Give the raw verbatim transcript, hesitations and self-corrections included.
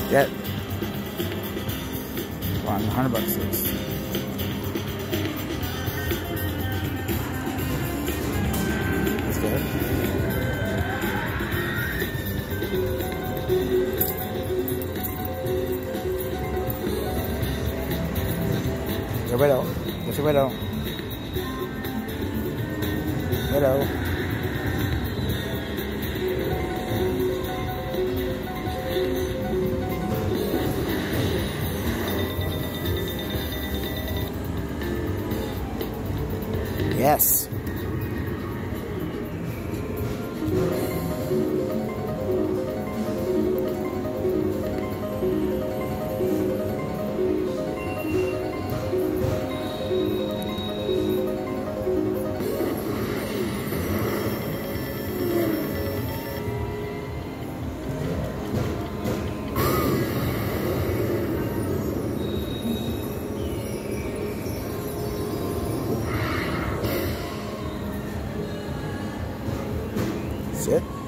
Yep. One hundred bucks. Let's go. Yo veo, yo veo. Hello. Yes. That's it.